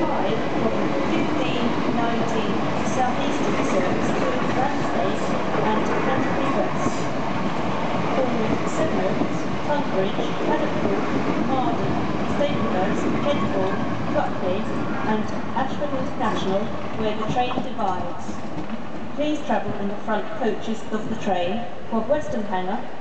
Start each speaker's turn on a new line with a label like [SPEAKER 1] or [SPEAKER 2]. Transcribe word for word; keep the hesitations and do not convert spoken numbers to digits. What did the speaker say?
[SPEAKER 1] provide from fifteen nineteen southeastern service to Ramsgate and Canterbury West. Forward Sevenoaks, Tunbridge, Paddock, Marden, Staplehurst, Kentford, Buckley and Ashford International, where the train divides. Please travel in the front coaches of the train for Western Hangar